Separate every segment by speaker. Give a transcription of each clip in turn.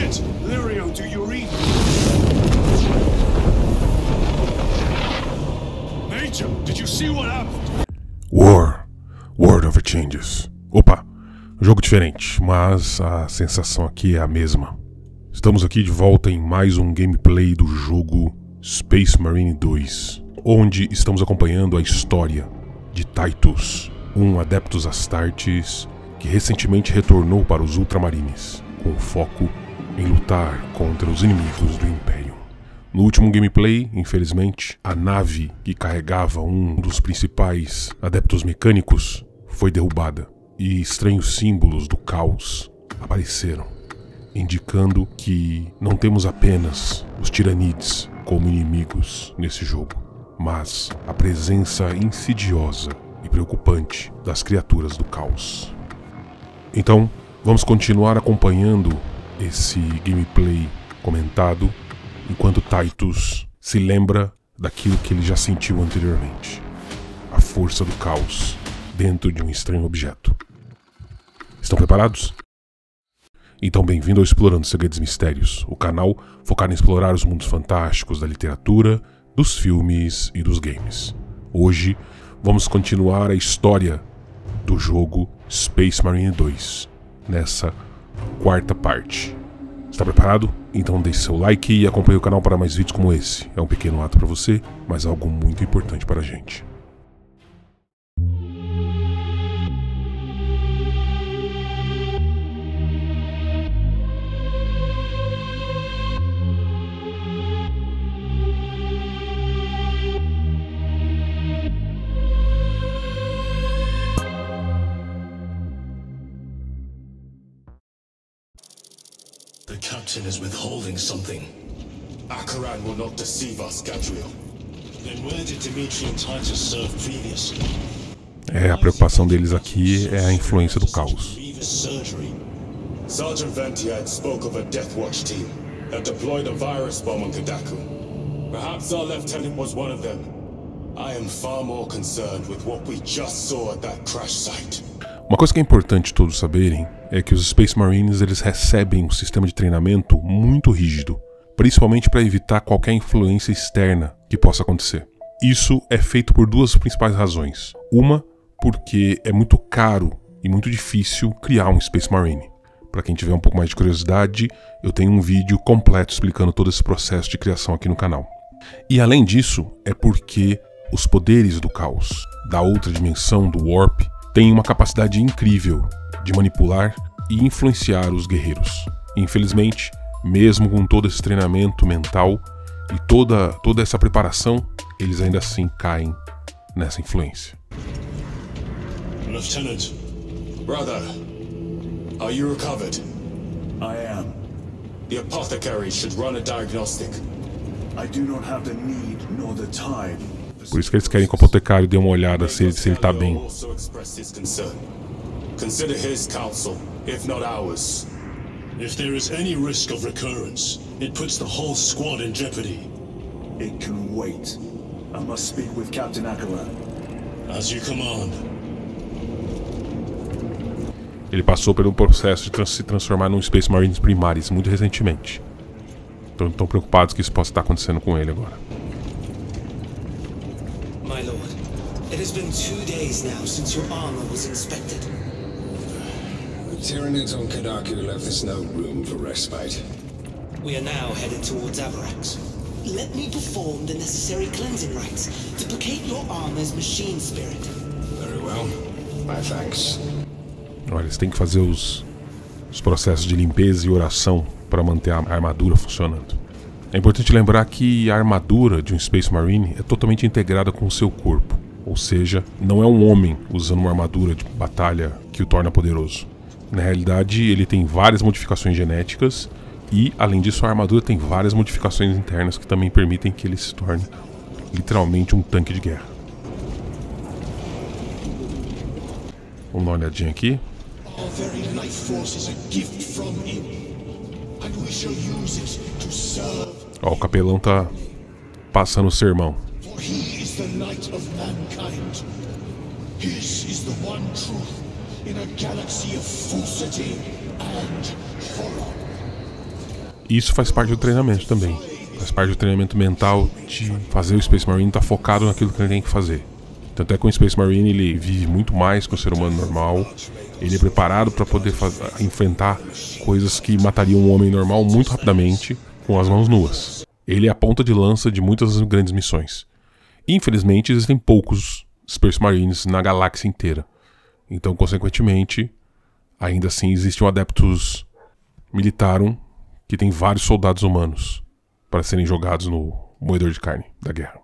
Speaker 1: Shit! Lirio, do you read? Major, did you see what happened?
Speaker 2: War never changes. Opa, jogo diferente, mas a sensação aqui é a mesma. Estamos aqui de volta em mais um gameplay do jogo Space Marine 2, onde estamos acompanhando a história de Titus, um Adeptus Astartes que recentemente retornou para os Ultramarines, com foco em lutar contra os inimigos do Império. No último gameplay, infelizmente, a nave que carregava um dos principais Adeptos Mecânicos foi derrubada e estranhos símbolos do caos apareceram, indicando que não temos apenas os Tiranides como inimigos nesse jogo, mas a presença insidiosa e preocupante das criaturas do caos. Então, vamos continuar acompanhando esse gameplay comentado, enquanto Titus se lembra daquilo que ele já sentiu anteriormente: a força do caos dentro de um estranho objeto. Estão preparados? Então bem-vindo ao Explorando Segredos e Mistérios, o canal focado em explorar os mundos fantásticos da literatura, dos filmes e dos games. Hoje vamos continuar a história do jogo Space Marine 2, nessa quarta parte. Está preparado? Então deixe seu like e acompanhe o canal para mais vídeos como esse. É um pequeno ato para você, mas algo muito importante para a gente.
Speaker 1: The captain is withholding something. Acheran will not deceive us, Gadriel. Then where did Dimitri and Titus serve previously?
Speaker 2: A preocupação deles aqui é a influência do caos.
Speaker 1: Sergeant Ventiad spoke of a Death Watch team that deployed a virus bomb on Kadaku. Perhaps our lieutenant was one of them. I am far more concerned with what we just saw at that crash site.
Speaker 2: Uma coisa que é importante todos saberem é que os Space Marines eles recebem um sistema de treinamento muito rígido, principalmente para evitar qualquer influência externa que possa acontecer. Isso é feito por duas principais razões. Uma, porque é muito caro e muito difícil criar um Space Marine. Para quem tiver um pouco mais de curiosidade, eu tenho um vídeo completo explicando todo esse processo de criação aqui no canal. E além disso, é porque os poderes do caos, da outra dimensão, do Warp, têm uma capacidade incrível de manipular e influenciar os guerreiros. Infelizmente, mesmo com todo esse treinamento mental e toda essa preparação, eles ainda assim caem nessa influência.
Speaker 1: Lieutenant, brother, are you recovered?
Speaker 3: I am.
Speaker 1: The apothecary should run a diagnostic.
Speaker 3: I do not have the need nor the time.
Speaker 2: Por isso que eles querem que o apotecário dê uma olhada se ele tá bem.
Speaker 1: Consider his counsel, if not ours. If there is any risk of recurrence, it puts the whole squad in jeopardy.
Speaker 3: It can wait. I must speak with Captain Acheran.
Speaker 1: As you command.
Speaker 2: Ele passou pelo processo de se transformar num Space Marines Primaris muito recentemente. Então estão preocupados que isso possa estar acontecendo com ele agora.
Speaker 4: My lord, it has been 2 days now since your armor was inspected.
Speaker 5: The Tyranids on Kadaku left us no room for respite.
Speaker 4: We are now headed towards Avarax. Let me perform the necessary cleansing rites to placate your armor's machine spirit.
Speaker 5: Very well. My thanks.
Speaker 2: Olha, eles têm que fazer os processos de limpeza e oração para manter a armadura funcionando. É importante lembrar que a armadura de um Space Marine é totalmente integrada com o seu corpo. Ou seja, não é um homem usando uma armadura de batalha que o torna poderoso. Na realidade, ele tem várias modificações genéticas e, além disso, a armadura tem várias modificações internas que também permitem que ele se torne literalmente um tanque de guerra. Vamos dar uma olhadinha aqui.
Speaker 1: Our very life force is a gift from him, and we shall use it to serve.
Speaker 2: Ó, o capelão tá passando o sermão.
Speaker 1: For he is the light of mankind. His is the one truth in a galaxy of falsity and horror.
Speaker 2: Isso faz parte do treinamento também. Faz parte do treinamento mental de fazer o Space Marine estar focado naquilo que ele tem que fazer. Tanto é que o Space Marine ele vive muito mais que o ser humano normal. Ele é preparado para poder enfrentar coisas que matariam um homem normal muito rapidamente com as mãos nuas. Ele é a ponta de lança de muitas das grandes missões. Infelizmente, existem poucos Space Marines na galáxia inteira. Então, consequentemente, ainda assim existe um Adeptus Militarum que tem vários soldados humanos para serem jogados no moedor de carne da guerra.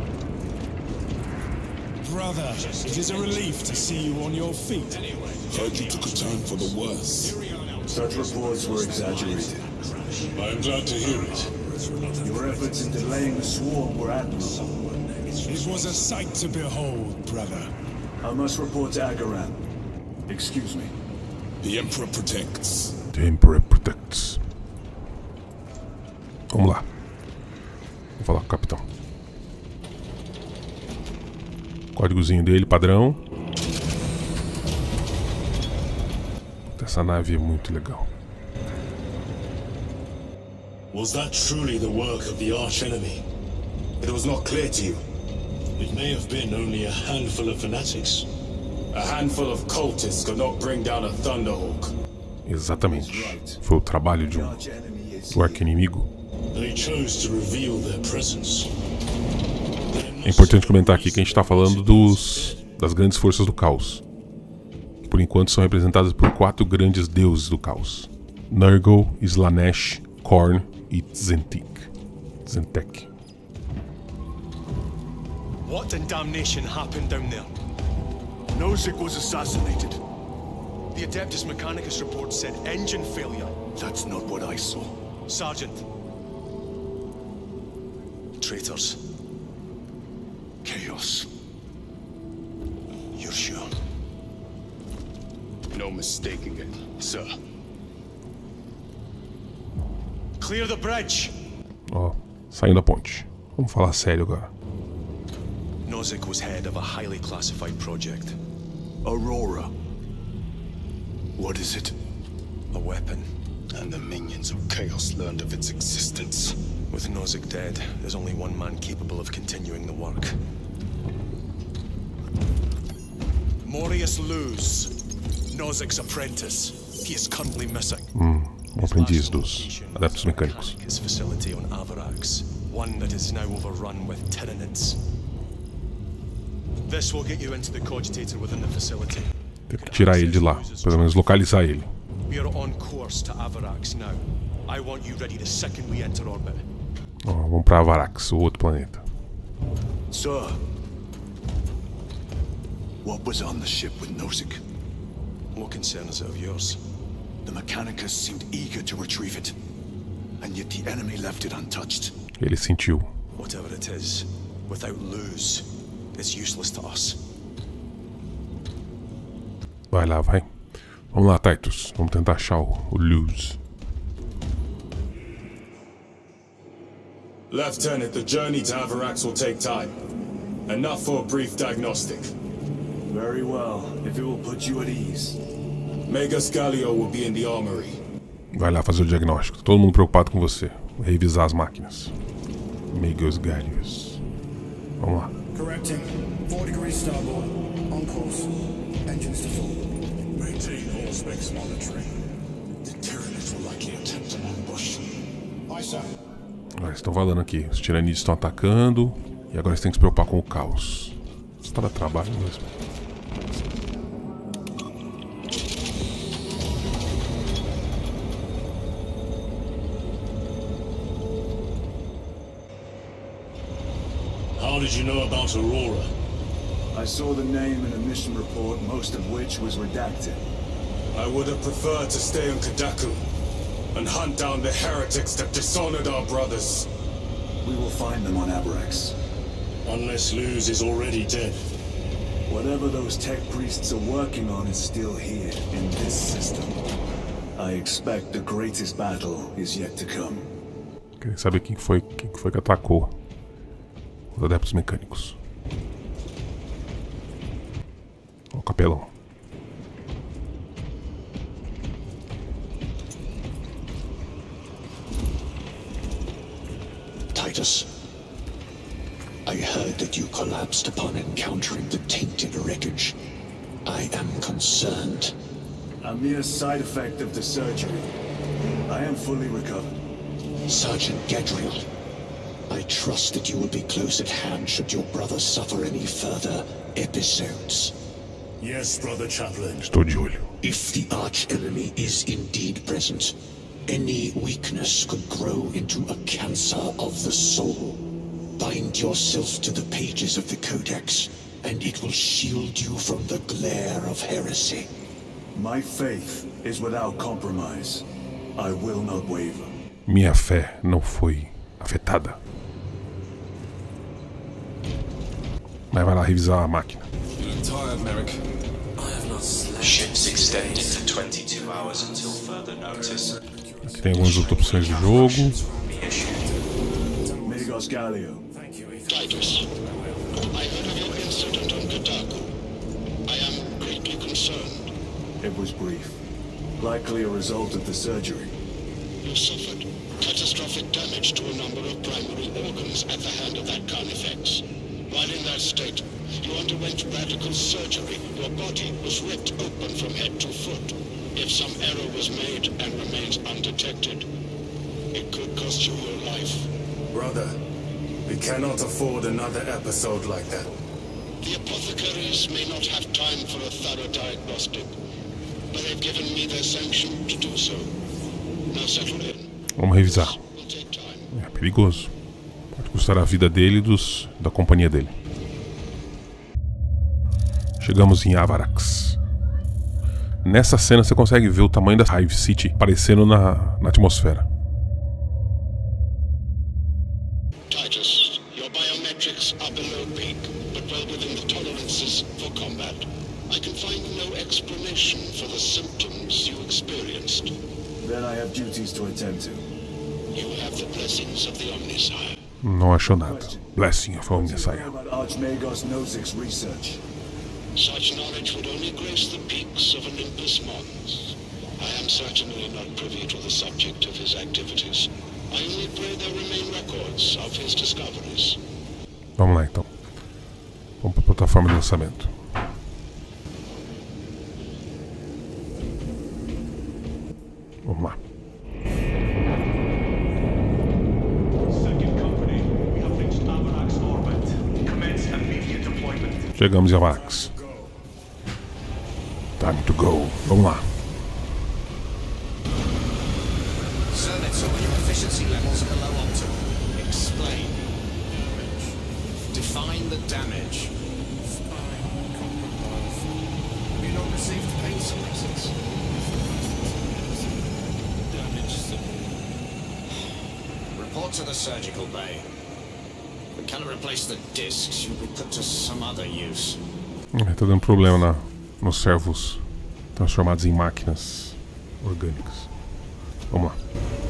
Speaker 3: Brother, it is a relief to see you on your feet.
Speaker 1: Heard you took a turn for the worse.
Speaker 3: Such reports were exaggerated.
Speaker 1: I am glad to hear it.
Speaker 3: Your efforts in delaying the swarm were admirable.
Speaker 6: It was a sight to behold, brother.
Speaker 3: I must report to Agaran. Excuse me.
Speaker 1: The Emperor protects.
Speaker 2: The Emperor protects. Vamos lá. Vou falar com o capitão. Códigozinho dele, padrão. Essa nave é muito legal.
Speaker 1: Was that truly the work of the arch-enemy? It was not clear to you. It may have been only a handful of fanatics. A handful of cultists could not bring down a Thunderhawk.
Speaker 2: Exatamente. Foi o trabalho de do arqui-inimigo.
Speaker 1: They chose to reveal their presence.
Speaker 2: É importante comentar aqui que a gente está falando das grandes forças do caos. Que por enquanto são representadas por 4 grandes deuses do caos: Nurgle, Slaanesh, Khorne e Tzentec.
Speaker 6: What in damnation happened down there?
Speaker 3: Nozick was assassinated.
Speaker 6: The Adeptus Mechanicus report said engine failure.
Speaker 3: That's not what I saw.
Speaker 6: Sergeant. Traitors.
Speaker 3: Chaos.
Speaker 6: You're sure?
Speaker 1: No mistaking it, sir.
Speaker 6: Clear the bridge.
Speaker 2: Ó, saindo da ponte. Vamos falar sério agora.
Speaker 6: Nozick was head of a highly classified project.
Speaker 3: Aurora. What is it?
Speaker 6: A weapon.
Speaker 1: And the minions of Chaos learned of its existence.
Speaker 6: With Nozick dead, there's only one man capable of continuing the work. Morius Luz, Nozick's apprentice. He is currently missing.
Speaker 2: O aprendiz dos Adeptos Mecânicos.
Speaker 6: His facility on Avarax, one that is now overrun with Tyranids. This will get you into the cogitator within the facility.
Speaker 2: Tem que tirar ele de lá, pelo menos localizar ele.
Speaker 6: We are on course to Avarax now. I want you ready the second we enter orbit.
Speaker 2: Ó, vamos para Avarax, o outro planeta.
Speaker 3: Sir. What was on the ship with Nozick?
Speaker 6: What concern is it of yours?
Speaker 3: The Mechanicus seemed eager to retrieve it. And yet the enemy left it untouched.
Speaker 2: Ele sentiu.
Speaker 6: Whatever it is, without Luz, it's useless to us.
Speaker 2: Vai lá, vai. Vamos lá, Titus. Vamos tentar achar o Luz.
Speaker 1: Lieutenant, the journey to Avarax will take time. Enough for a brief diagnostic.
Speaker 3: Very well, if it will put you at ease.
Speaker 1: Magus Galio will be in the armory.
Speaker 2: Vai lá fazer o diagnóstico. Todo mundo preocupado com você. Vou revisar as máquinas. Magus Gallius. Vamos lá.
Speaker 7: Correcting. 4 degrees starboard. On course. Engines to full.
Speaker 1: Maintain all specs monitoring. The Tyranids will likely attempt an ambush.
Speaker 7: Aye, sir.
Speaker 2: Eles estão falando aqui. Os Tyranids estão atacando. E agora eles têm que se preocupar com o caos. Isso tá dando trabalho mesmo.
Speaker 1: How did you know about Aurora?
Speaker 3: I saw the name in a mission report, most of which was redacted.
Speaker 1: I would have preferred to stay on Kadaku and hunt down the heretics that dishonored our brothers.
Speaker 3: We will find them on Avarax.
Speaker 1: Unless Luz is already dead.
Speaker 3: Whatever those tech priests are working on is still here, in this system. I expect the greatest battle is yet to come.
Speaker 2: Querem saber quem foi que atacou os Adeptos Mecânicos. O capelão.
Speaker 8: Titus. I heard that you collapsed upon encountering the tainted wreckage. I am concerned.
Speaker 3: A mere side effect of the surgery. I am fully recovered.
Speaker 8: Sergeant Gadriel, I trust that you will be close at hand should your brother suffer any further episodes.
Speaker 1: Yes, Brother Chaplain.
Speaker 2: Estou de olho.
Speaker 8: If the arch-enemy is indeed present, any weakness could grow into a cancer of the soul. Bind yourself to the pages of the Codex, and it will shield you from the glare of heresy.
Speaker 3: My faith is without compromise. I will not waver.
Speaker 2: Minha fé não foi afetada. Mas vai lá revisar a máquina.
Speaker 5: You look tired, Merrick.
Speaker 9: I have not slept.
Speaker 10: Ships extended to 22 hours until further notice.
Speaker 2: Aqui tem algumas outras opções de jogo.
Speaker 3: Magos Galio.
Speaker 8: Titus, I heard of your incident on Kodaku. I am greatly concerned.
Speaker 3: It was brief. Likely a result of the surgery.
Speaker 8: You suffered catastrophic damage to a number of primary organs at the hand of that Carnifex. While in that state, you underwent radical surgery. Your body was ripped open from head to foot. If some error was made and remains undetected, it could cost you your life.
Speaker 1: Brother, we cannot afford another episode like that.
Speaker 8: The apothecaries may not have time for a thorough diagnostic, but they've given me their sanction to do so. Now settle in.
Speaker 2: Vamos revisar. É perigoso. Pode custar a vida dele e da companhia dele. Chegamos em Avarax. Nessa cena você consegue ver o tamanho da Hive City aparecendo na atmosfera.
Speaker 8: Titus, your biometrics are below peak, but well within the tolerances for combat. I can find no explanation for the symptoms you experienced.
Speaker 3: Then I have duties to attend to.
Speaker 8: You have the blessings of the Omnisire.
Speaker 2: Não achou nada. Blessing of Omnisire.
Speaker 3: About Archmagos Nozick's research.
Speaker 8: Such knowledge would only grace the peaks of Olympus Mons. I am certainly not privy to the subject of his activities. I only pray there remain records of his discoveries.
Speaker 2: Vamos lá então. Vamos para a plataforma de lançamento. Vamos lá. Chegamos em Avarax. Time to go. Vamos lá.
Speaker 9: Service, your efficiency levels are below optimal. Explain. Define the damage. Have you not received pain suppressants? Report to the surgical bay. We cannot replace the discs. Should be put to some other use.
Speaker 2: Tá dando problema nos servos transformados em máquinas orgânicas. Vamos lá.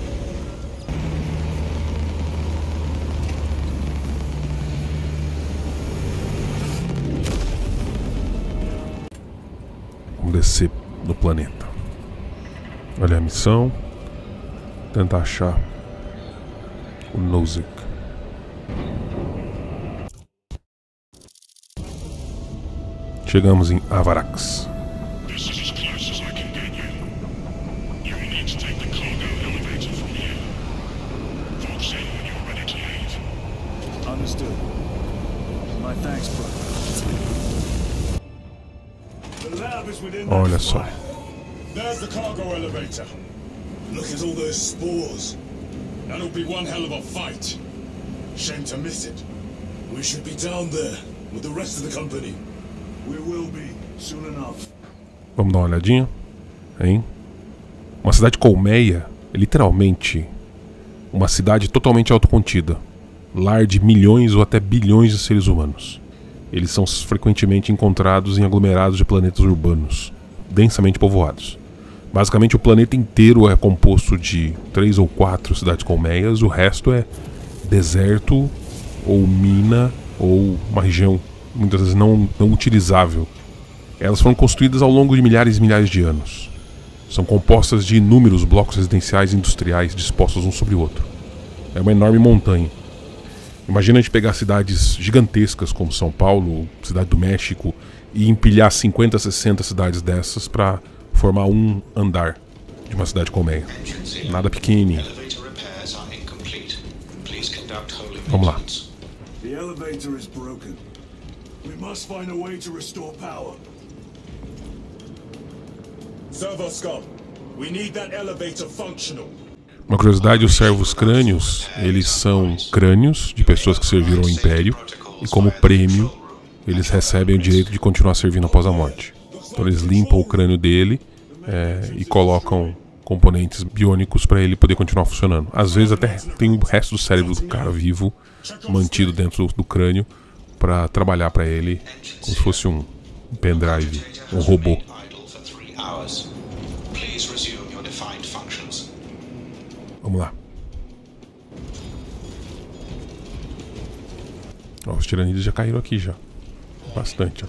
Speaker 2: Vamos descer do planeta. Olha a missão. Tentar achar o Nozick. Chegamos em Avarax.
Speaker 3: Understood. My thanks, brother. The lab is within that
Speaker 2: Olha só.
Speaker 1: spire. There's the cargo elevator. Look at all those spores. That'll be one hell of a fight. Shame to miss it. We should be down there with the rest of the company.
Speaker 3: We will be soon enough.
Speaker 2: Vamos dar uma olhadinha, hein? Uma cidade colmeia é literalmente uma cidade totalmente autocontida, lar de milhões ou até bilhões de seres humanos. Eles são frequentemente encontrados em aglomerados de planetas urbanos, densamente povoados. Basicamente o planeta inteiro é composto de 3 ou 4 cidades colmeias, o resto é deserto ou mina ou uma região muitas vezes não utilizável. Elas foram construídas ao longo de milhares e milhares de anos. São compostas de inúmeros blocos residenciais e industriais dispostos um sobre o outro. É uma enorme montanha. Imagina a gente pegar cidades gigantescas como São Paulo, Cidade do México, e empilhar 50, 60 cidades dessas para formar um andar de uma cidade colmeia. Nada pequenininho. Vamos lá.
Speaker 3: The elevator is broken. We must find a way to restore power.
Speaker 1: Servoscom, we need that elevator functional.
Speaker 2: Uma curiosidade, os servos crânios, eles são crânios de pessoas que serviram ao Império e como prêmio eles recebem o direito de continuar servindo após a morte. Então eles limpam o crânio dele e colocam componentes biônicos para ele poder continuar funcionando. Às vezes até tem o resto do cérebro do cara vivo mantido dentro do crânio para trabalhar para ele como se fosse um pendrive, um robô. Vamos lá. Ó, os tiranides já caíram aqui já. Bastante, ó.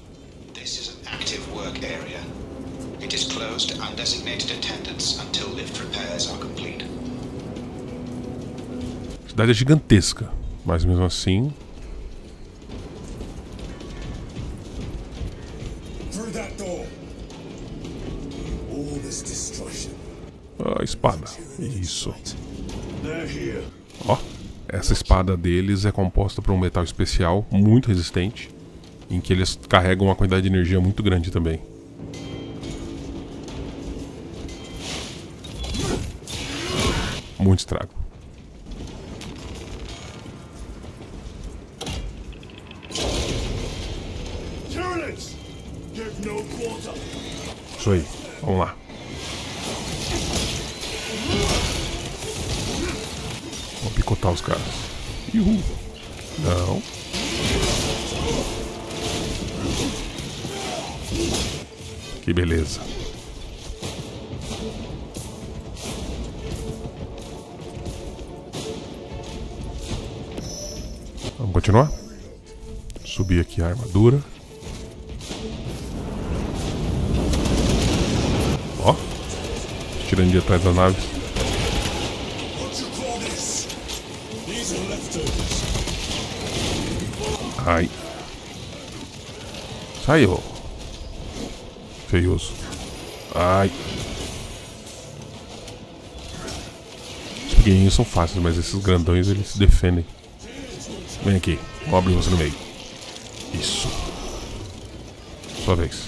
Speaker 2: A cidade é gigantesca, mas mesmo assim. A espada. Isso. Ó, essa espada deles é composta por um metal especial muito resistente, em que eles carregam uma quantidade de energia muito grande também. Muito estrago. Isso aí, vamos lá. Vamos picotar os caras. Uhul. Não. Que beleza. Vamos continuar? Subir aqui a armadura. Ó. Tirando de atrás da nave. Ai. Saiu. Feioso. Ai. Os pequenininhos são fáceis, mas esses grandões eles se defendem. Vem aqui. Vou abrir você no meio. Isso. Sua vez.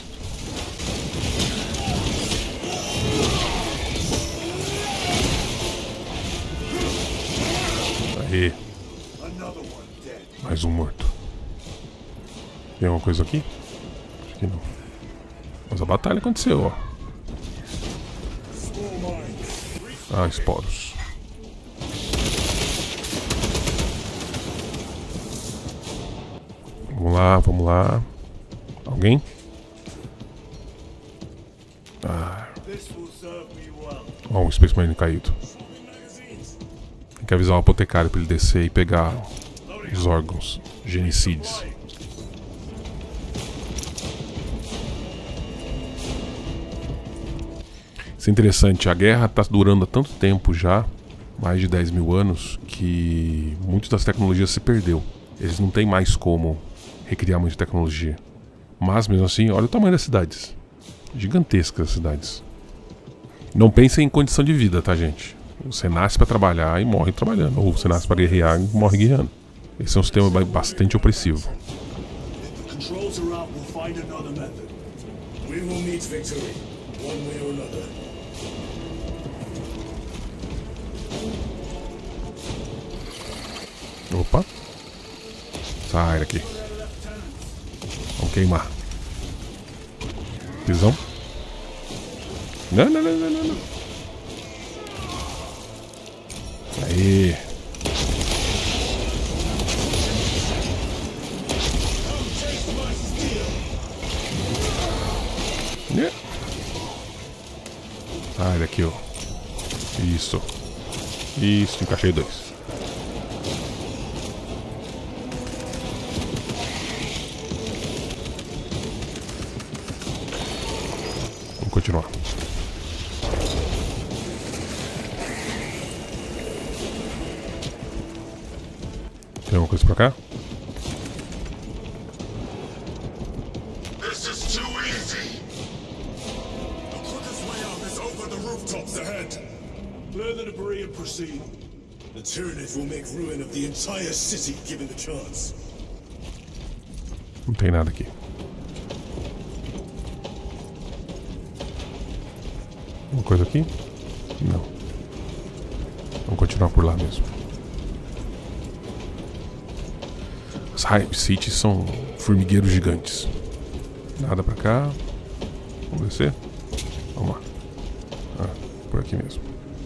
Speaker 2: Aí. Mais um morto. Tem alguma coisa aqui? Acho que não. Mas a batalha aconteceu, ó. Ah, esporos. Vamos lá, vamos lá. Alguém? Ah. Ó, um Space Marine caído. Tem que avisar o apotecário pra ele descer e pegar os órgãos genicides. Isso é interessante, a guerra está durando há tanto tempo já, mais de 10 mil anos, que muitas das tecnologias se perdeu. Eles não têm mais como recriar muita tecnologia. Mas mesmo assim, olha o tamanho das cidades. Gigantescas as cidades. Não pensem em condição de vida, tá, gente? Você nasce para trabalhar e morre trabalhando. Ou você nasce para guerrear e morre guerreando. Esse é um sistema bastante opressivo. Opa. Sai daqui. Vamos queimar. Visão. Não, não, não, não, não. Aí. Sai daqui, ó. Isso. Isso, encaixei dois. Vamos continuar. Tem alguma coisa pra cá?
Speaker 1: This is too easy. The quickest way up is over the rooftops ahead. Clear the debris and proceed. The Tyranids will make ruin of the entire city given the chance.
Speaker 2: Não tem nada aqui. Alguma coisa aqui? Não. Vamos continuar por lá mesmo. As Hive Cities são formigueiros gigantes. Nada pra cá. Vamos descer? Vamos lá. Ah, por aqui mesmo.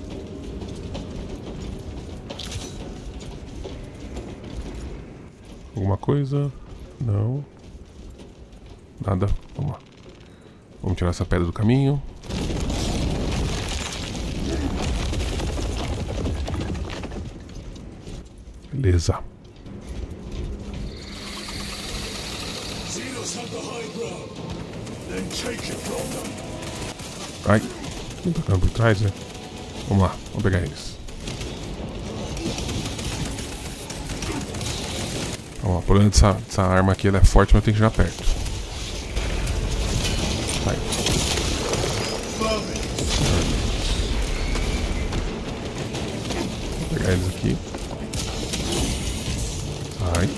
Speaker 2: Alguma coisa? Não. Nada. Vamos lá. Vamos tirar essa pedra do caminho. Beleza. Ai, quem tá ficando por trás, né? Vamos lá, vamos pegar eles. Vamos lá, o problema dessa arma aqui, ela é forte, mas tem que chegar perto. Vai. Vou pegar eles aqui. Sai.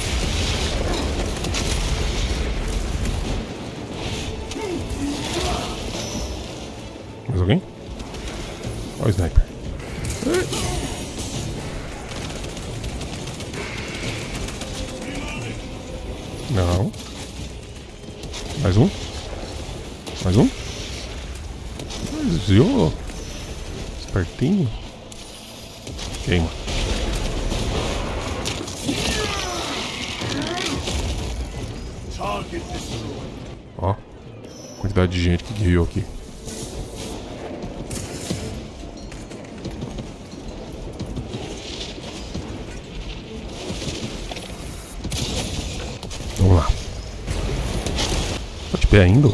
Speaker 2: Mais alguém? Olha o sniper. Não. Mais um. Mais um. Desviou. Espertinho. Queima. Ó. Quantidade de gente que guiou aqui. Vamos lá. Tá de pé ainda?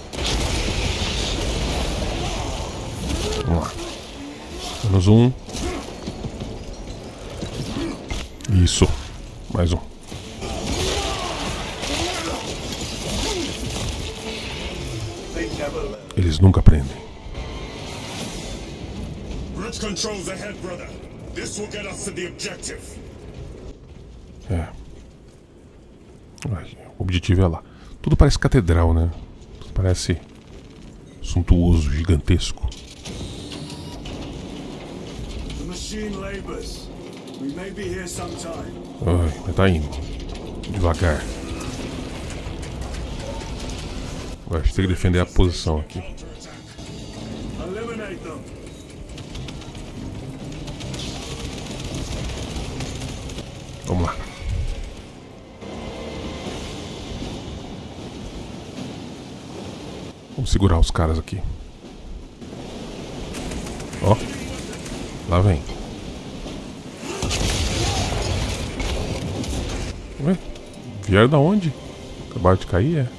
Speaker 2: Vamos lá. Menos um. Isso. Mais um. Eles nunca aprendem.
Speaker 1: Bridge controls ahead, brother. This will get us to the objective.
Speaker 2: É. Ai, o objetivo é lá. Tudo parece catedral, né? Tudo parece suntuoso, gigantesco.
Speaker 3: The machine labors. We may be here sometime.
Speaker 2: Ai, mas tá indo. Devagar. Agora a gente tem que defender a posição aqui.
Speaker 3: Eliminate them.
Speaker 2: Vamos lá. Vamos segurar os caras aqui. Ó. Lá vem. Ué? Vieram da onde? Acabaram de cair, é?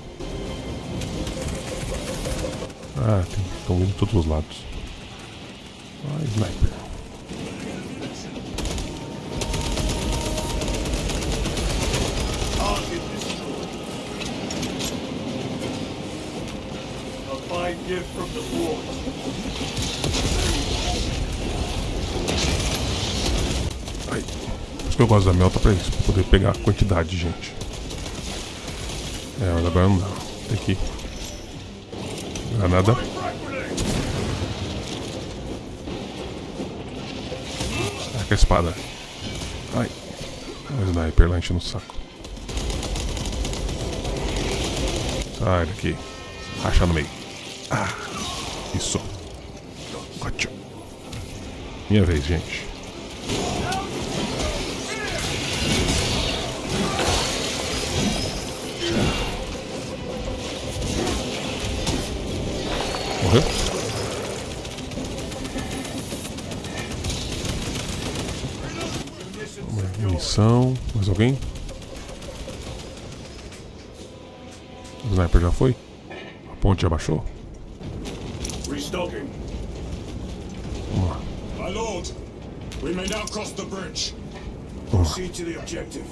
Speaker 2: Ah, estão vindo de todos os lados. Ah, sniper. Ai, por isso que eu gosto da Melta, pra isso, pra poder pegar a quantidade de gente. É, mas agora não dá. Tem que... Granada. Ah, com a espada. Ai. O sniper lá enchendo o saco. Sai daqui. Racha no meio. Ah. Isso. Gotcha. Minha vez, gente. Morreu? Munição. Mais alguém? O sniper já foi? A ponte já baixou?
Speaker 3: Restocking.
Speaker 2: Vamos lá.
Speaker 1: My lord, we may now cross the bridge.
Speaker 3: Proceed to the objective.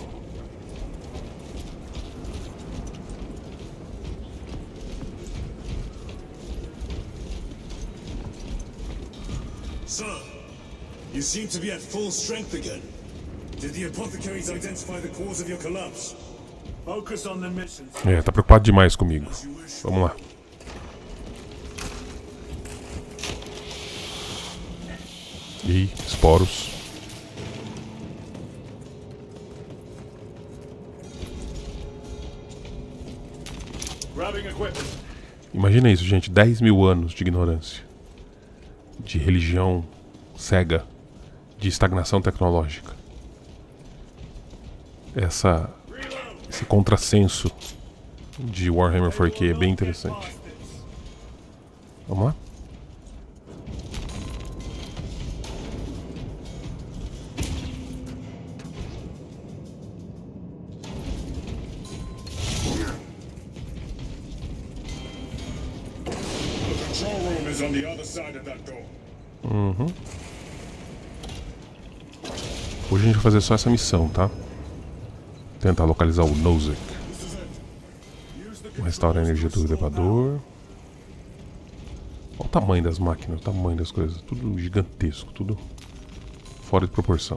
Speaker 1: Sir, you seem to be at full strength again. Did the apothecaries identify the cause of your collapse?
Speaker 3: Focus on the mission.
Speaker 2: É, tá preocupado demais comigo. Vamos lá. Ih, esporos. Imagina isso, gente. 10 mil anos de ignorância. De religião cega. De estagnação tecnológica. Esse contrassenso de Warhammer 4K é bem interessante. Vamos lá? Hoje a gente vai fazer só essa missão, tá? Tentar localizar o Nozick. Restaurar a energia do elevador. Olha o tamanho das máquinas, o tamanho das coisas. Tudo gigantesco, tudo fora de proporção.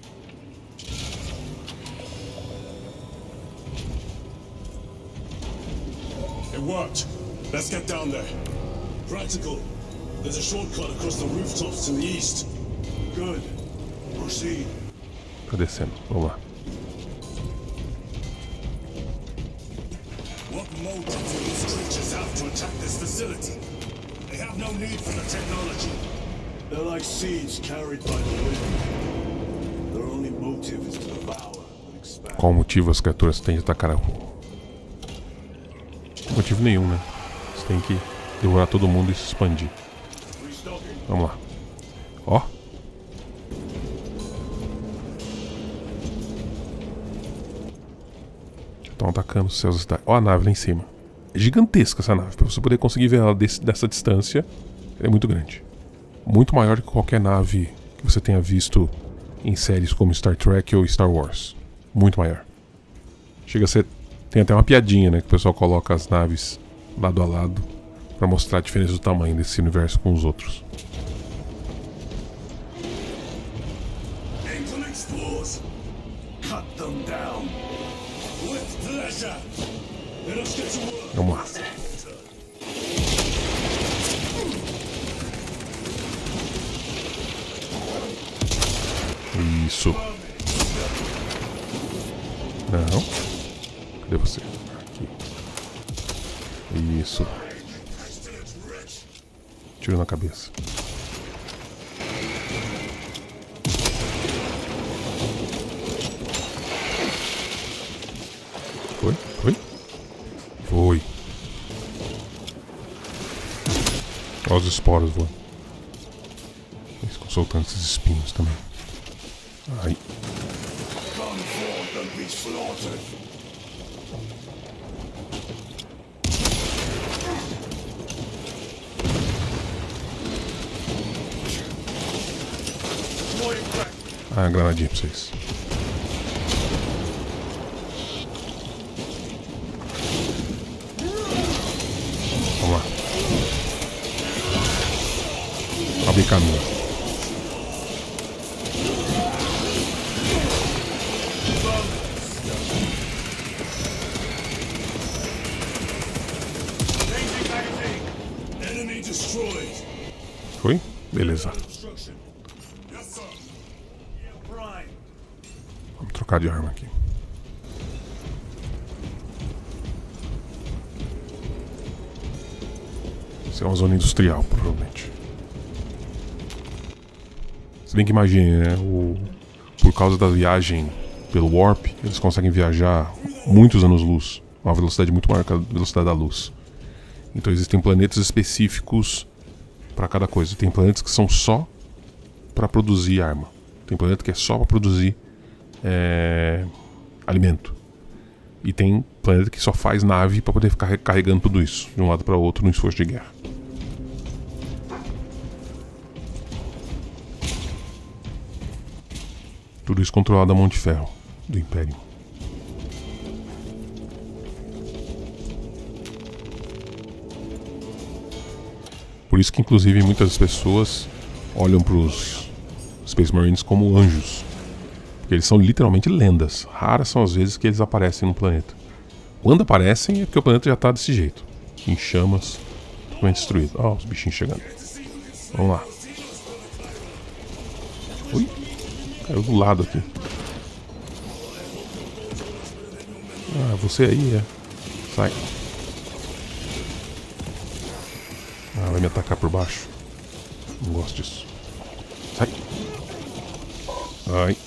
Speaker 1: It worked. Let's get down there. Practical. There's a shortcut across the rooftops to the east. Good. Proceed.
Speaker 2: Tá descendo, vamos lá.
Speaker 1: What motive do these creatures have to attack this facility? They have no need for the technology.
Speaker 3: They're like seeds carried by the wind. Their only motive is to devour and expand.
Speaker 2: Qual motivo as criaturas têm de atacar a rua? Motivo nenhum, né? Você tem que devorar todo mundo e se expandir. Vamos lá. Ó. Estão atacando os céus da cidade. Ó a nave lá em cima. É gigantesca essa nave. Pra você poder conseguir ver ela dessa distância, ela é muito grande. Muito maior que qualquer nave que você tenha visto em séries como Star Trek ou Star Wars. Muito maior. Chega a ser... Tem até uma piadinha, né? Que o pessoal coloca as naves lado a lado pra mostrar a diferença do tamanho desse universo com os outros. Vamos lá. Isso. Não. Cadê você? Aqui. Isso. Tiro na cabeça. Foi? Foi? Foi. Olha os esporos voando. Eles ficam soltando esses espinhos também. Ai. Ah, granadinha pra vocês. Vamos lá. Abre caminho. Foi? Beleza. Vamos trocar de arma aqui. Isso é uma zona industrial, provavelmente. Se bem que imagine, né? Por causa da viagem pelo Warp, eles conseguem viajar muitos anos-luz. Uma velocidade muito maior que a velocidade da luz. Então existem planetas específicos para cada coisa. Tem planetas que são só para produzir arma. Tem planeta que é só para produzir alimento. E tem planeta que só faz nave para poder ficar carregando tudo isso de um lado para o outro no esforço de guerra. Tudo isso controlado a mão de ferro do Império. Por isso que, inclusive, muitas pessoas olham para os Space Marines como anjos. Porque eles são literalmente lendas. Raras são as vezes que eles aparecem no planeta. Quando aparecem é porque o planeta já está desse jeito. Em chamas, totalmente destruído. Ó, os bichinhos chegando. Vamos lá. Ui, caiu do lado aqui. Ah, você aí, é. Sai. Ah, vai me atacar por baixo. Não gosto disso. Sai. Ai.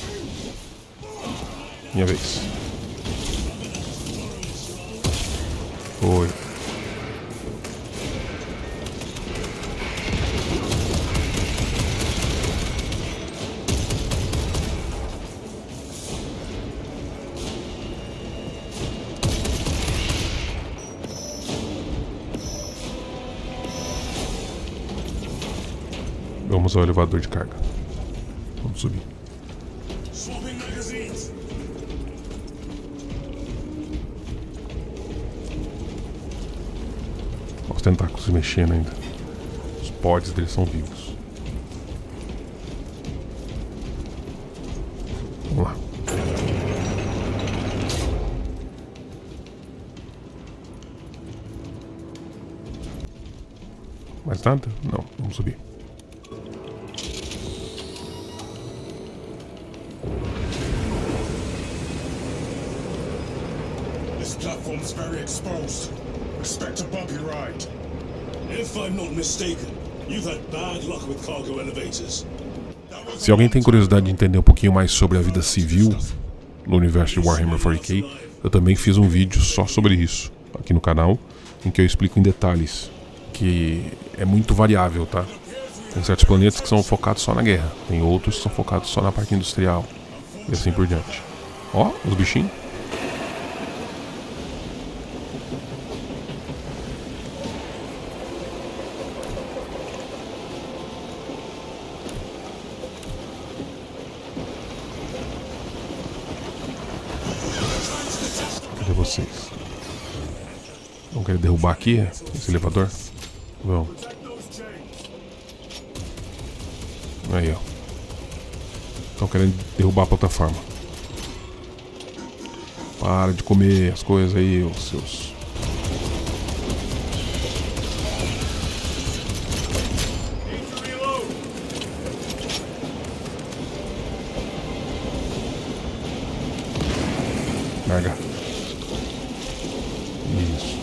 Speaker 2: Minha vez. Foi. Vamos ao elevador de carga. Vamos subir. Os tentáculos se mexendo ainda. Os pods deles são vivos. Vamos lá. Mais nada? Não, vamos subir.
Speaker 1: This platform's very exposed. Expect a bumpy ride. If I'm not mistaken, you've had bad luck with cargo elevators.
Speaker 2: Se alguém tem curiosidade de entender um pouquinho mais sobre a vida civil no universo de Warhammer 40k, eu também fiz um vídeo só sobre isso aqui no canal, em que eu explico em detalhes que é muito variável, tá? Tem certos planetas que são focados só na guerra, tem outros que são focados só na parte industrial e assim por diante. Ó, os bichinhos. Cadê vocês? Vão querer derrubar aqui esse elevador? Vão. Aí, ó. Estão querendo derrubar a plataforma. Para de comer as coisas aí, os seus... Larga. Isso.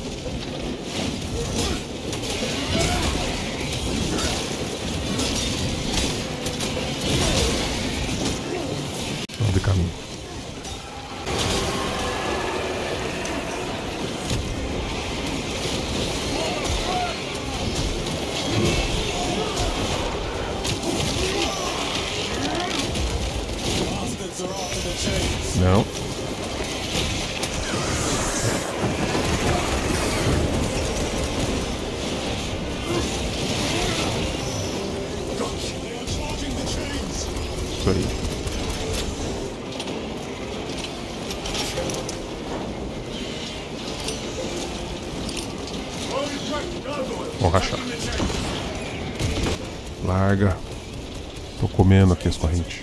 Speaker 2: Vamos de caminho. Não. Isso aí. Vou rachar. Larga. Tô comendo aqui as correntes.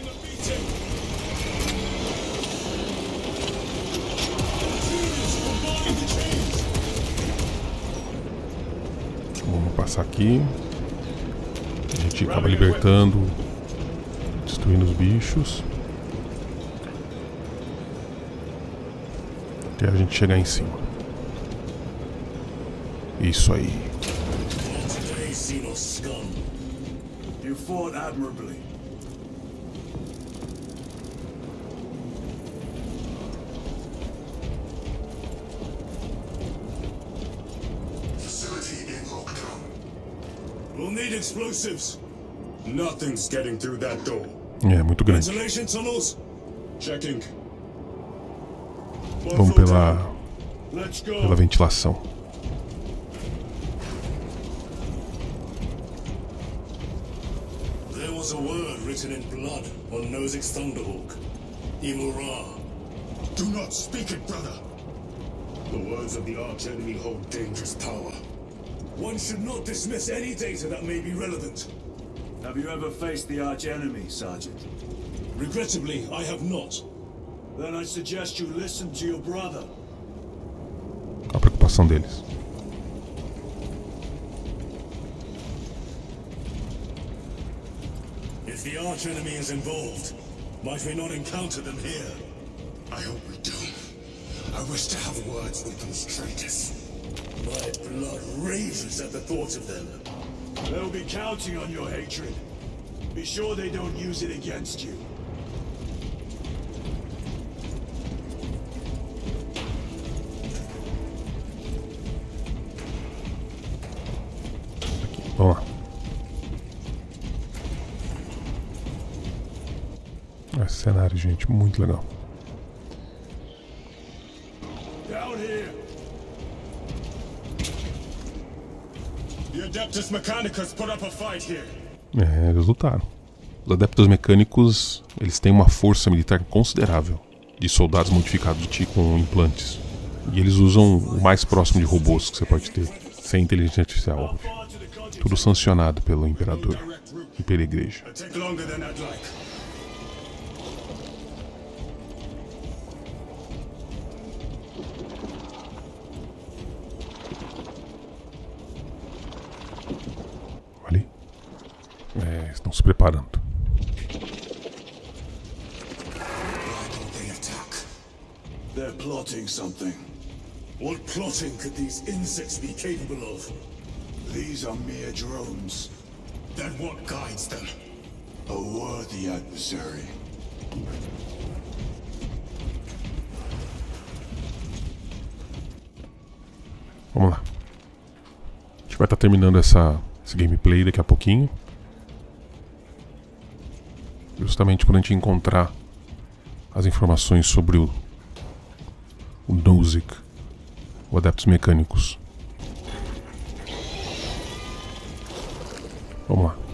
Speaker 2: Vamos passar aqui. A gente acaba libertando, destruindo os bichos, até a gente chegar em cima. Isso aí.
Speaker 3: You fought admirably.
Speaker 1: Facility in lockdown. We'll need explosives. Nothing's getting through that door.
Speaker 2: É muito grande.
Speaker 1: Ventilation tunnels. Checking.
Speaker 2: Vamos pela ventilação.
Speaker 1: There was a word written in blood on Nozick's Thunderhawk. Imura. Do not speak it, brother. The words of the arch-enemy hold dangerous power. One should not dismiss any data that may be relevant.
Speaker 3: Have you ever faced the arch-enemy, Sergeant?
Speaker 1: Regrettably, I have not.
Speaker 3: Then I suggest you listen to your brother.
Speaker 2: A preocupação deles.
Speaker 1: If the arch-enemy is involved, might we not encounter them here? I hope we do. I wish to have words with those traitors. My blood rages at the thought of them.
Speaker 3: They'll be counting on your hatred. Be sure they don't use it against you.
Speaker 2: Vamos lá. Esse cenário, gente, muito legal.
Speaker 3: Down here.
Speaker 1: The Adeptus Mechanicus put up a fight here.
Speaker 2: Eles lutaram. Os Adeptos Mecânicos, eles têm uma força militar considerável de soldados modificados de ti com implantes. E eles usam o mais próximo de robôs que você pode ter, sem inteligência artificial, óbvio. Tudo sancionado pelo Imperador e pela Igreja. Ali. Estão se preparando.
Speaker 1: They're plotting something. What plotting could these insects be capable of?
Speaker 3: These are mere drones.
Speaker 1: Then what guides them?
Speaker 3: A worthy adversary.
Speaker 2: Vamos lá. A gente vai estar terminando esse gameplay daqui a pouquinho. Justamente quando a gente encontrar as informações sobre o Nozick, o Adeptos Mecânicos. Vamos lá.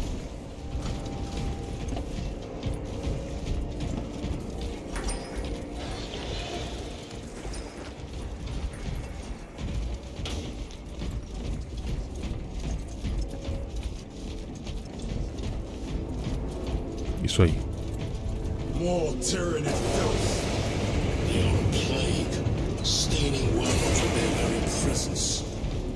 Speaker 2: Isso aí.
Speaker 1: More tyranny filth. The old plague, staining worlds with their very presence.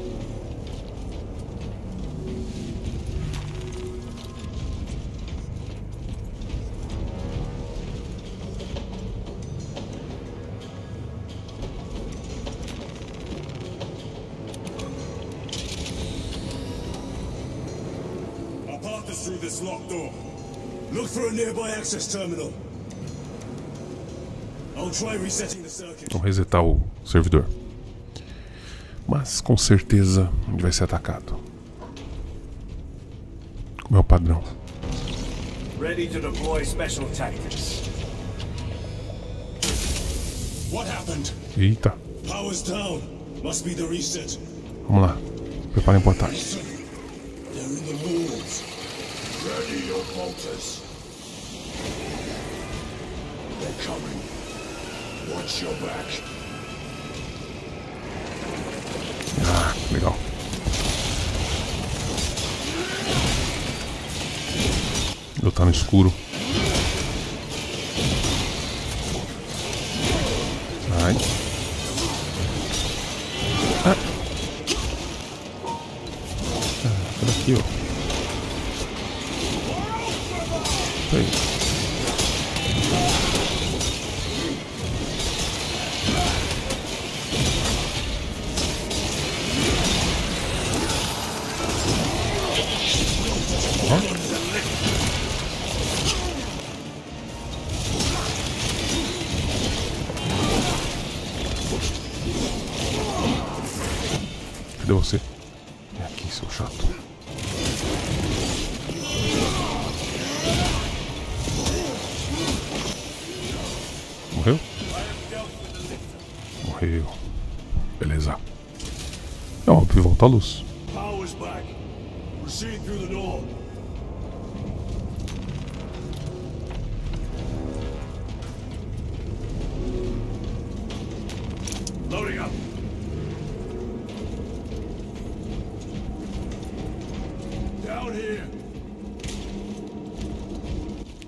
Speaker 1: Our path is through this locked door. Look for a nearby access terminal. I'll try resetting the circuit.
Speaker 2: Vamos resetar o servidor. Mas com certeza a gente vai ser atacado. Como é o padrão.
Speaker 3: Ready to deploy special tactics.
Speaker 1: What happened?
Speaker 2: Eita.
Speaker 1: Power's down. Must be the reset.
Speaker 2: Vamos lá. Preparem portais.
Speaker 1: They're in the walls. Ready your bolters. They're coming. Watch your back.
Speaker 2: Ah, legal. Lutar no escuro. Ai. Ah. Cadê aqui, ó? Aí. Cadê você? É aqui, seu chato. Morreu? Morreu. Beleza. É óbvio, volta à luz.
Speaker 3: Power's back. Proceed through the door.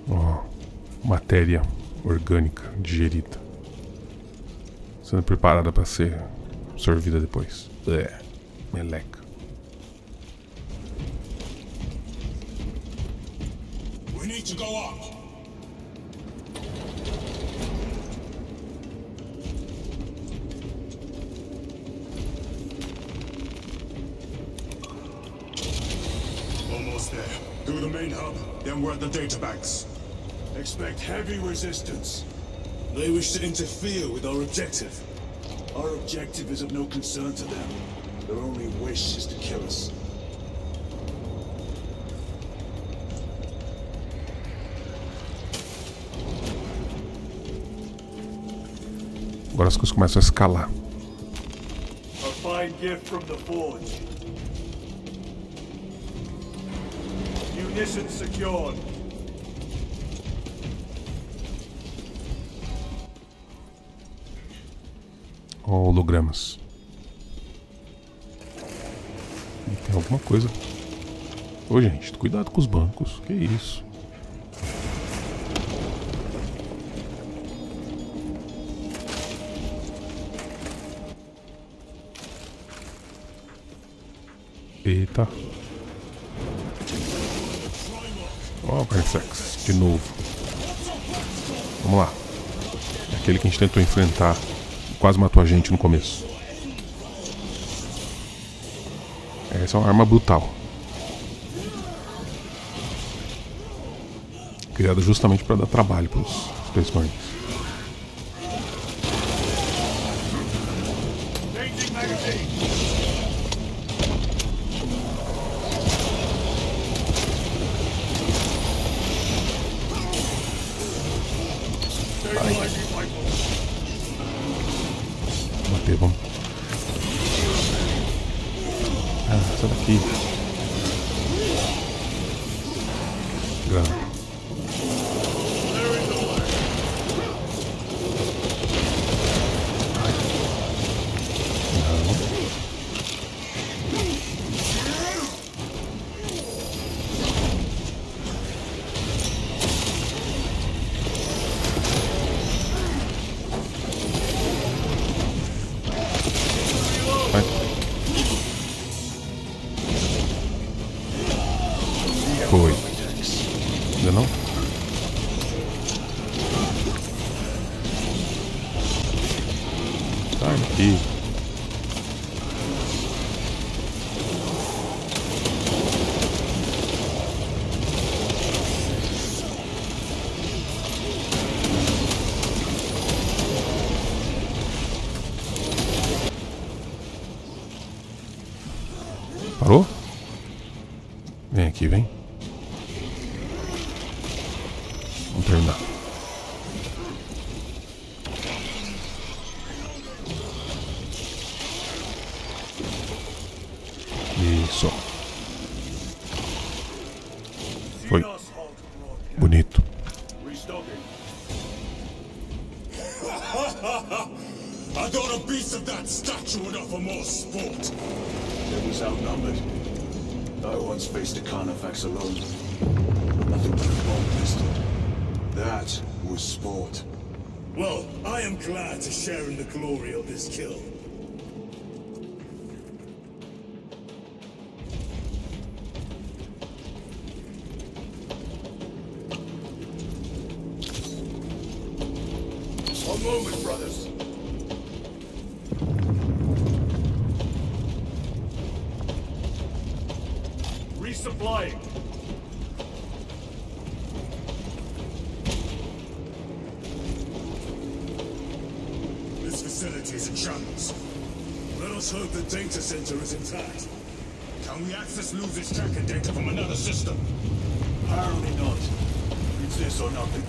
Speaker 2: Ó, matéria orgânica digerida, sendo preparada para ser absorvida depois. Meleca.
Speaker 1: We need to go up. Almost there. Through the main hub, then we're at the databanks.
Speaker 3: Expect heavy resistance.
Speaker 1: They wish to interfere with our objective.
Speaker 3: Our objective is of no concern to them. Their only wish is to kill us.
Speaker 2: Agora as coisas começam a escalar.
Speaker 3: A fine gift from the forge. Munitions secured.
Speaker 2: Hologramas. E tem alguma coisa. Ô, gente, cuidado com os bancos. Que isso? Eita. Ó, o Carnifex, de novo. Vamos lá. É aquele que a gente tentou enfrentar. Quase matou a gente no começo. Essa é uma arma brutal. Criada justamente para dar trabalho para os Space Marines. Bater, vamos. Ah, essa daqui. Grana. Foi. Ainda não? Sai daqui. Parou? Vem aqui, vem. Vamos terminar. Isso. Foi. Bonito.
Speaker 1: I thought a beast of that stature would offer more sport.
Speaker 3: It was outnumbered. I once faced a Carnifex alone. Nothing but a bomb pistol. That was sport.
Speaker 1: Well, I am glad to share in the glory of this kill.
Speaker 3: One moment, brothers. Resupplying.
Speaker 1: This facility is in shambles. Let us hope the data center is intact. Can we access Luz's tracker data from another system?
Speaker 3: Apparently not. It's this or nothing.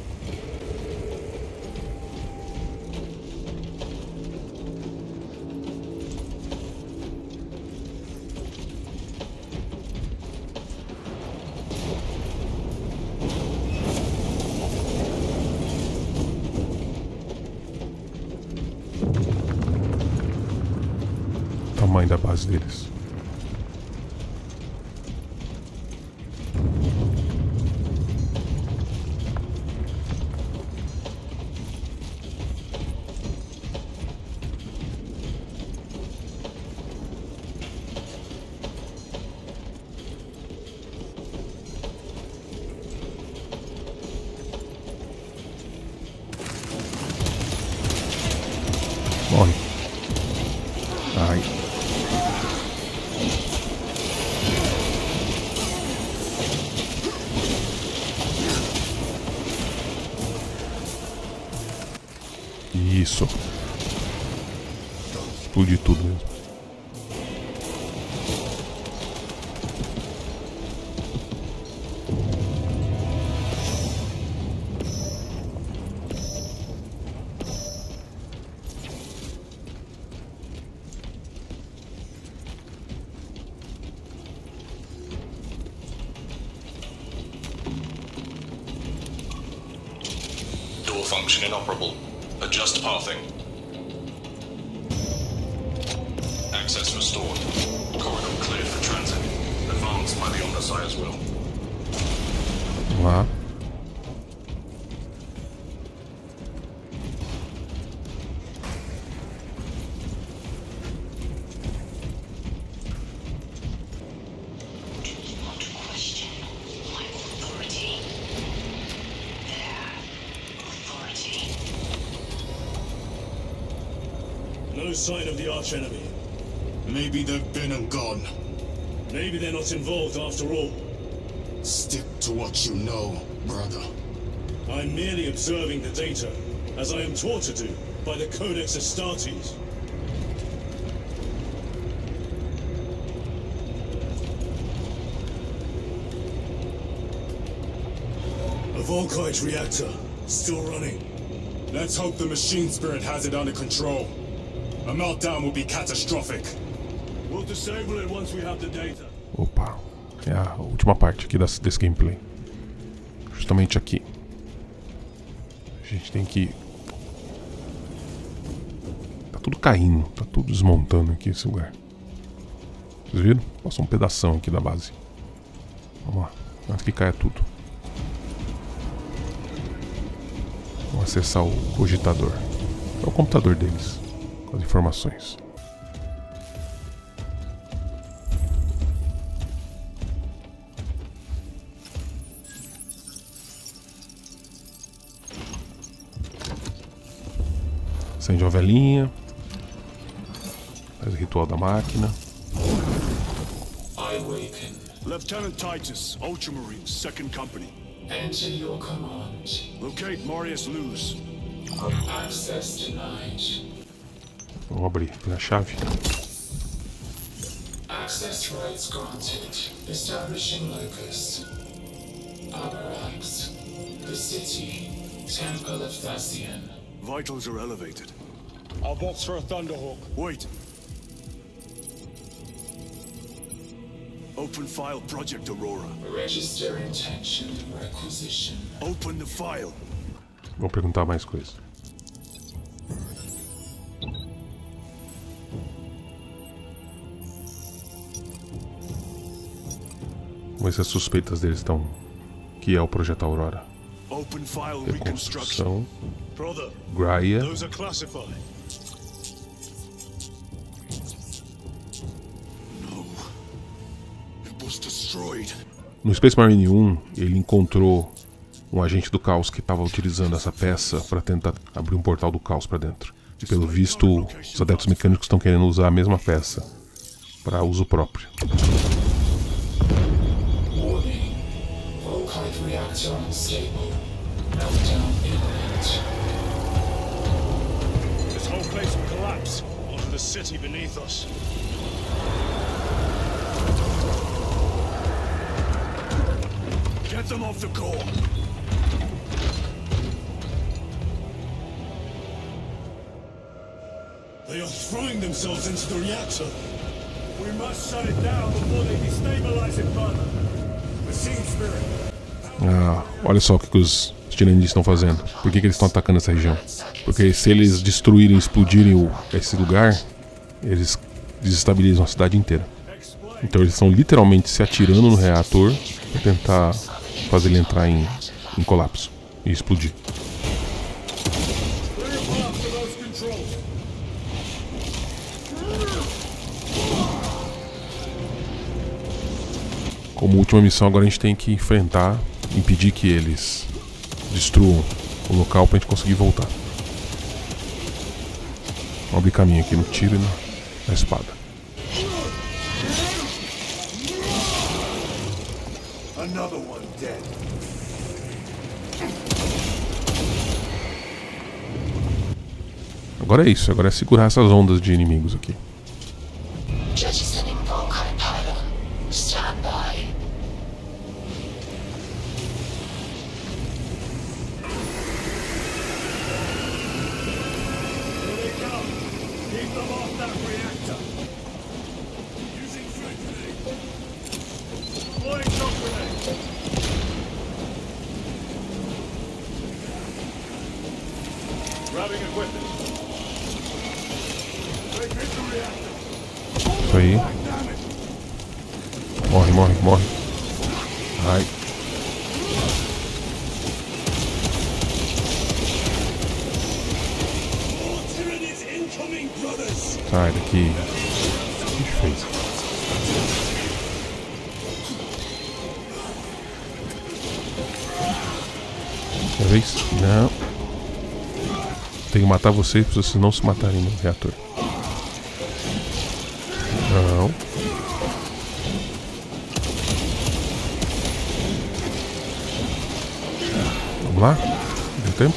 Speaker 2: Tamanho da base deles. Morre. Ai. Isso. Explodir tudo mesmo.
Speaker 10: Door function inoperable. Adjust pathing. Access restored. Corridor cleared for transit. Advanced by the Omnissiah's will.
Speaker 2: Vamos lá.
Speaker 1: No sign of the archenemy. Maybe they've been and gone. Maybe they're not involved after all. Stick to what you know, brother. I'm merely observing the data, as I am taught to do by the Codex Astartes. A Volkite reactor, still running. Let's hope the machine spirit has it under control. A meltdown will be catastrophic. We'll disable it once we have the data.
Speaker 2: Opa, é a última parte aqui desse gameplay. Justamente aqui. A gente tem que... Tá tudo caindo, tá tudo desmontando aqui esse lugar. Vocês viram? Passou um pedação aqui da base. Vamos lá, antes que caia tudo. Vamos acessar o cogitador. É o computador deles, com as informações. Acende uma velinha. Faz o ritual da máquina.
Speaker 3: Lieutenant Titus, Ultramarines, 2nd Company.
Speaker 11: Enter your command.
Speaker 3: Locate Marius Luz.
Speaker 11: Access denied.
Speaker 2: Vamos abrir a chave.
Speaker 11: Access rights granted. Establishing locus. Avarax. The city. Temple of Thasian.
Speaker 3: Vitals are elevated.
Speaker 1: I'll box for a Thunderhawk.
Speaker 3: Wait. Open file Project Aurora.
Speaker 11: Register intention requisition.
Speaker 3: Open the file.
Speaker 2: Vamos perguntar mais coisas. Vamos ver se as suspeitas deles estão... Que é o Projeto Aurora.
Speaker 3: Open file
Speaker 2: Reconstrução.
Speaker 1: Brother,
Speaker 2: Graia.
Speaker 1: those are classified.
Speaker 3: No. It was destroyed.
Speaker 2: No Space Marine 1, ele encontrou um agente do caos que estava utilizando essa peça para tentar abrir um portal do caos para dentro. E pelo visto, os adeptos mecânicos estão querendo usar a mesma peça para uso próprio.
Speaker 11: Warning. Volkite reactor unstable. Meltdown imminent.
Speaker 1: This whole place will collapse onto the city beneath us.
Speaker 3: Get them off the core.
Speaker 1: They are throwing themselves into the reactor. We must shut it down before they destabilize it further. Machine spirit.
Speaker 2: Ah, olha só o que os tiranides estão fazendo. Por que eles estão atacando essa região? Porque se eles destruírem e explodirem esse lugar, eles desestabilizam a cidade inteira. Então eles estão literalmente se atirando no reator para tentar fazer ele entrar em colapso e explodir. Como última missão, agora a gente tem que enfrentar, impedir que eles destruam o local para a gente conseguir voltar. Vamos abrir caminho aqui no tiro e na espada.
Speaker 3: Another one dead.
Speaker 2: Agora é isso, agora é segurar essas ondas de inimigos aqui.
Speaker 11: Jettisoning Volkite pylon. Stand by.
Speaker 3: Here they come. Keep them off that reactor. Using flame grenade. Deploying shock grenade. Grabbing equipment. They've hit the reactor.
Speaker 2: Isso aí. Morre, morre, morre. Ai. Sai daqui. O que fez? Outra vez? Não. Tem que matar vocês pra vocês não se matarem no reator. Não. Vamos lá? Deu tempo?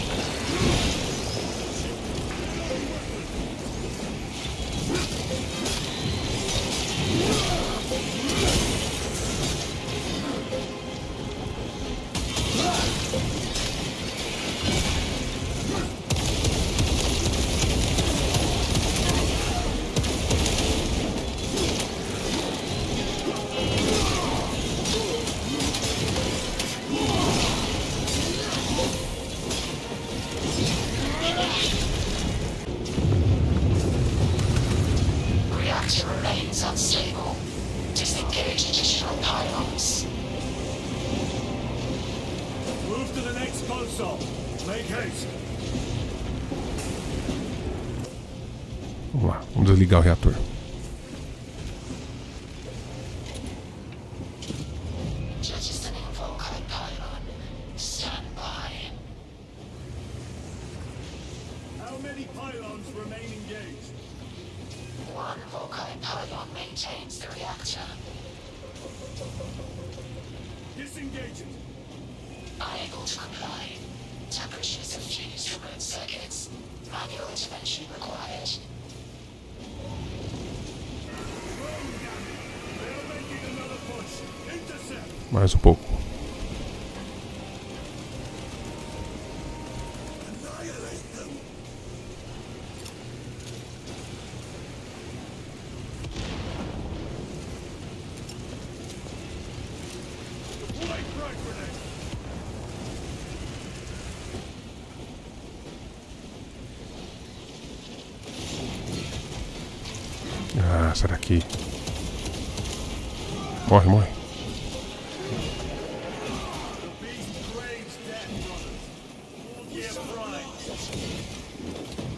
Speaker 11: Reactor remains unstable. Disengage additional pylons.
Speaker 3: Move to the next console. Make haste.
Speaker 2: Vamos lá, vamos desligar o reator.
Speaker 11: Jettisoning Volkite pylon. Stand by.
Speaker 3: How many pylons remain engaged?
Speaker 11: One Volkite pylon maintains the reactor.
Speaker 3: Disengaging.
Speaker 11: Unable to comply. Temperatures have fused remote circuits. Manual intervention required.
Speaker 3: They're making another push. Intercept.
Speaker 2: Mais um pouco.
Speaker 3: Annihilate them. Deploy frag grenade.
Speaker 2: Ah, será que... Morre, morre.
Speaker 3: The beast craves death, brothers. All year pride.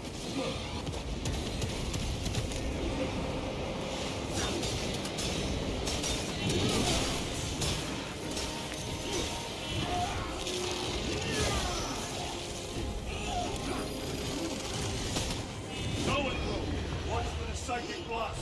Speaker 3: Going through. Watch for the psychic blast.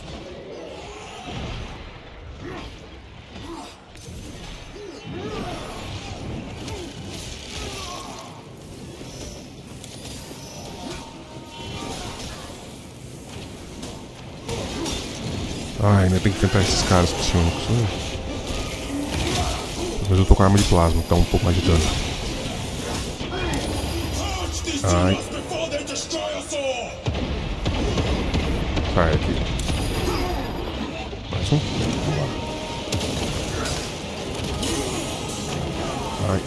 Speaker 2: Ah, ainda tem que enfrentar esses caras psionicos. Mas eu tô com arma de plasma, então um pouco mais de dano. Ai. Sai aqui. Mais um. Ai.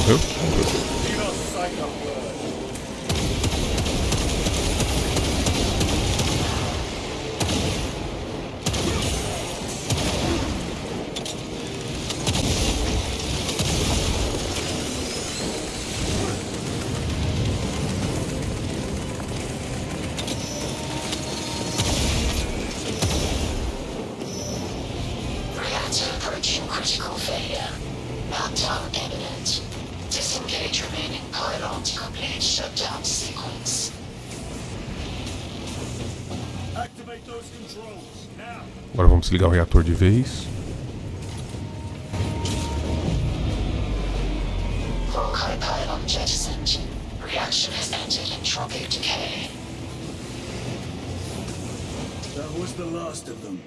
Speaker 2: Morreu?
Speaker 11: Critical failure. Lockdown imminent. Disengage remaining pylon to complete shutdown sequence.
Speaker 3: Activate those controls now.
Speaker 2: Agora vamos desligar o reator de vez.
Speaker 11: Volkite pylon jettisoned. Reaction has entered entropic decay.
Speaker 3: That was the last of them.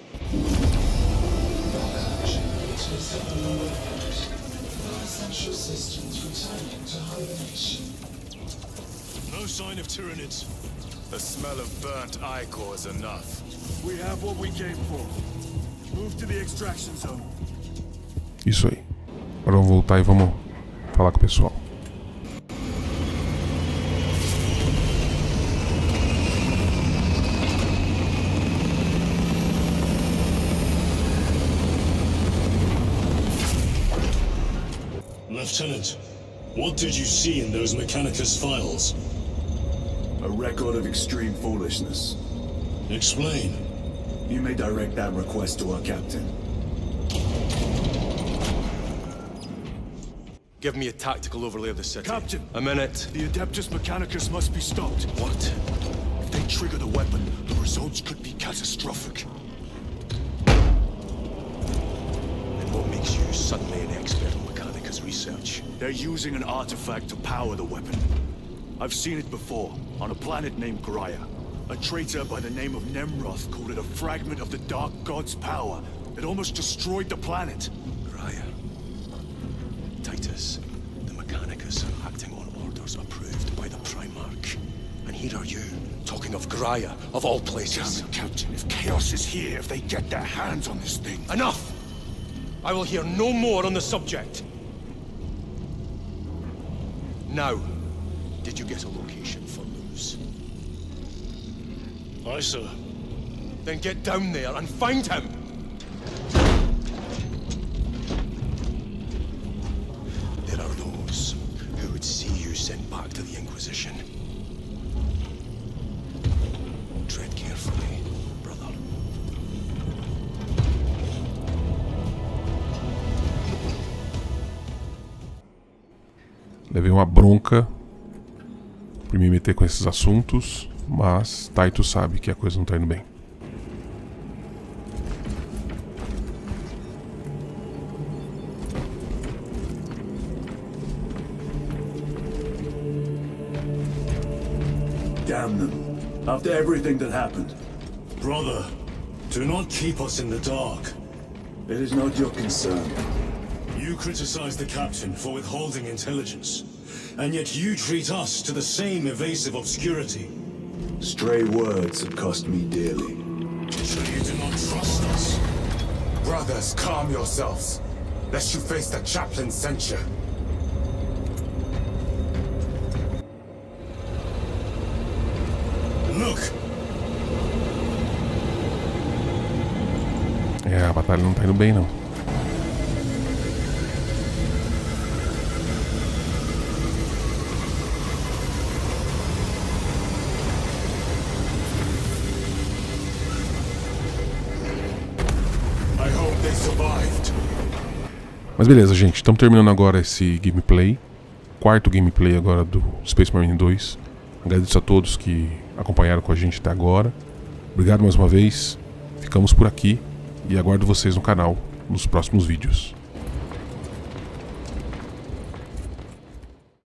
Speaker 11: Essential systems returning to hibernation.
Speaker 1: No sign of Tyranids. The smell of burnt ichor is enough.
Speaker 3: We have what we came for. Move to the extraction zone.
Speaker 2: Isso aí. Agora vamos voltar e vamos falar com o pessoal.
Speaker 1: Lieutenant, what did you see in those Mechanicus files?
Speaker 3: A record of extreme foolishness.
Speaker 1: Explain.
Speaker 3: You may direct that request to our captain.
Speaker 6: Give me a tactical overlay of the city.
Speaker 3: Captain!
Speaker 6: A minute.
Speaker 3: The Adeptus Mechanicus must be stopped.
Speaker 6: What?
Speaker 3: If they trigger the weapon, the results could be catastrophic.
Speaker 6: And what makes you suddenly an expert on Mechanicus research?
Speaker 3: They're using an artifact to power the weapon. I've seen it before, on a planet named Graia. A traitor by the name of Nemroth called it a fragment of the Dark God's power that almost destroyed the planet.
Speaker 6: Graia. Titus, the Mechanicus are acting on orders approved by the Primarch. And here are you, talking of Graia, of all places.
Speaker 3: Damn it, Captain, if Chaos is here, if they get their hands on this thing...
Speaker 6: Enough! I will hear no more on the subject. Now, did you get a location for Luz?
Speaker 1: Aye, sir.
Speaker 6: Then get down there and find him! There are those who would see you sent back to the Inquisition. Tread carefully, brother.
Speaker 2: Levei uma bronca por me meter com esses assuntos, mas Titus sabe que a coisa não tá indo bem.
Speaker 3: Damn them. After everything that happened.
Speaker 1: Brother, do not keep us in the dark.
Speaker 3: It is not your concern.
Speaker 1: You criticize the captain for withholding intelligence, and yet you treat us to the same evasive obscurity.
Speaker 3: Stray words have cost me dearly.
Speaker 1: So you do not trust us?
Speaker 12: Brothers, calm yourselves, lest you face the chaplain's censure.
Speaker 1: Look!
Speaker 2: A batalha não tá indo bem, não. Mas beleza, gente, estamos terminando agora esse gameplay. Quarto gameplay agora do Space Marine 2. Agradeço a todos que acompanharam com a gente até agora. Obrigado mais uma vez. Ficamos por aqui e aguardo vocês no canal nos próximos vídeos.